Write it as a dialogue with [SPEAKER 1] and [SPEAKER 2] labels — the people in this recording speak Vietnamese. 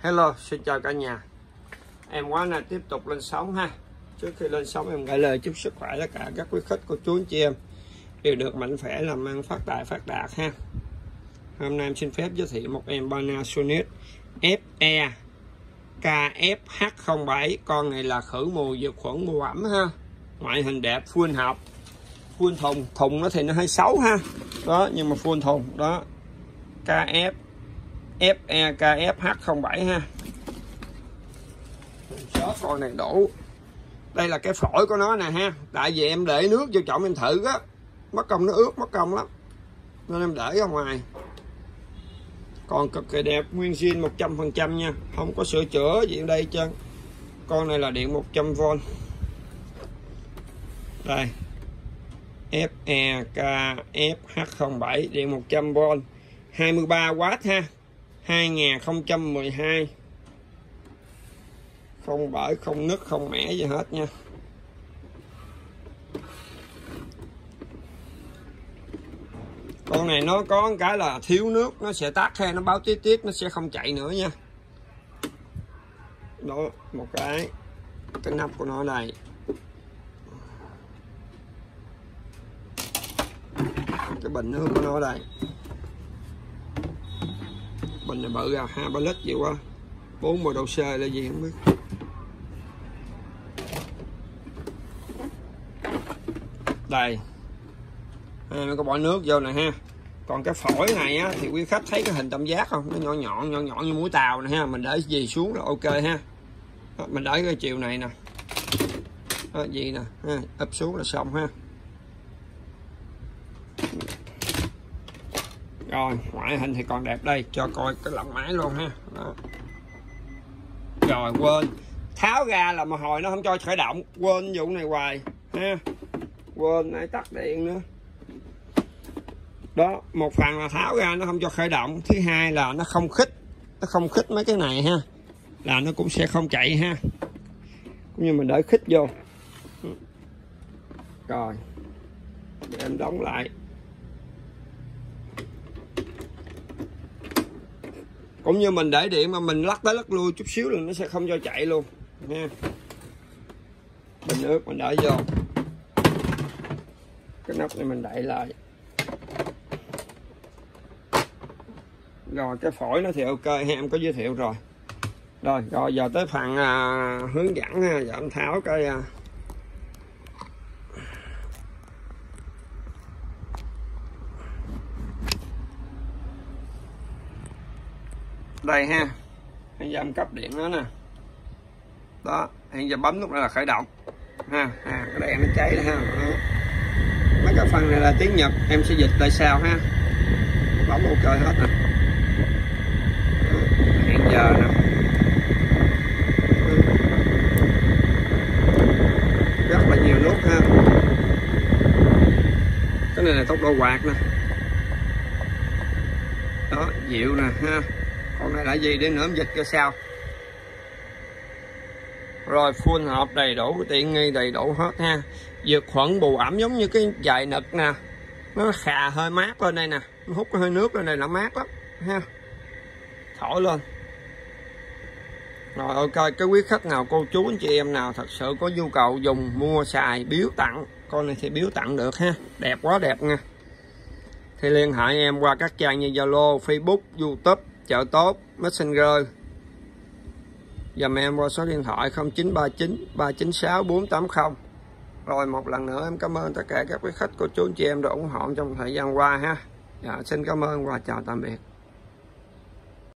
[SPEAKER 1] Hello, xin chào cả nhà. Em Quá này tiếp tục lên sóng ha. Trước khi lên sóng em gửi lời chúc sức khỏe tất cả các quý khách cô chú anh chị em đều được mạnh khỏe, làm ăn phát tài phát đạt ha. Hôm nay em xin phép giới thiệu một em Panasonic FE KFH07. Con này là khử mùi diệt khuẩn bụi bặm ha. Ngoại hình đẹp, full hộp, full thùng. Thùng nó thì nó hơi xấu ha. Đó, nhưng mà full thùng đó. FE KFH07 ha. Số con này đủ. Đây là cái phổi của nó nè ha. Tại vì em để nước vô trọng em thử á, mất công nó ướt, mất công lắm, nên em để ra ngoài. Còn cực kỳ đẹp, nguyên zin 100% nha, không có sửa chữa gì ở đây trơn. Con này là điện 100V. Đây, FE KFH07 điện 100V, 23W ha, 2012. Không bể, không nứt, không mẻ gì hết nha. Con này nó có một cái là thiếu nước nó sẽ tắt ha, nó báo tiết nó sẽ không chạy nữa nha. Đó, một cái nắp của nó đây. Cái bình nước của nó đây. Bình này bự ra 2-3 lít vậy quá. 40 độ C là gì không biết. Đây. Nó có bỏ nước vô này ha. Còn cái phổi này á, thì quý khách thấy cái hình tam giác không? Nó nhỏ nhọn như mũi tàu này ha. Mình để gì xuống là ok ha. Đó, mình để cái chiều này nè. Đó, gì nè ha. Ấp xuống là xong ha. Rồi ngoại hình thì còn đẹp đây. Cho coi cái lồng máy luôn ha. Đó. Rồi quên tháo ra là mà hồi nó không cho khởi động. Quên vụ này hoài ha. Quên nãy tắt điện nữa. Đó, một phần là tháo ra nó không cho khởi động, thứ hai là nó không khích mấy cái này ha, là nó cũng sẽ không chạy ha. Cũng như mình để khích vô. Rồi để em đóng lại. Cũng như mình để điện mà mình lắc tới lắc lui chút xíu là nó sẽ không cho chạy luôn nha. Bình nước mình để vô, cái nắp này mình đậy lại. Rồi cái phổi nó thì ok ha, em có giới thiệu rồi. Rồi giờ tới phần hướng dẫn ha. Giờ em tháo cái đây ha. Hiện giờ em cấp điện nó nè. Đó, hiện giờ bấm nút này là khởi động ha. Cái đèn nó cháy rồi ha. Đó. Mấy cái phần này là tiếng Nhật, em sẽ dịch lại sau ha. Bấm ok hết nè. Hiện giờ nè, rất là nhiều nút ha. Cái này là tốc độ quạt nè. Đó, dịu nè ha. Còn này là gì để nữa em dịch cho sao. Rồi full hộp đầy đủ, tiện nghi đầy đủ hết ha. Diệt khuẩn bù ẩm giống như cái dày nực nè. Nó khà hơi mát lên đây nè. Nó hút cái hơi nước lên đây là mát lắm ha. Thổi lên. Rồi ok, cái quý khách nào, cô chú anh chị em nào thật sự có nhu cầu dùng, mua, xài, biếu tặng, con này thì biếu tặng được ha. Đẹp quá đẹp nha. Thì liên hệ em qua các trang như Zalo, Facebook, YouTube, Chợ Tốt, Messenger. Dùm em qua số điện thoại 0939 396 480. Rồi một lần nữa em cảm ơn tất cả các quý khách, cô chú anh chị em đã ủng hộ trong thời gian qua ha. Dạ, xin cảm ơn và chào tạm biệt.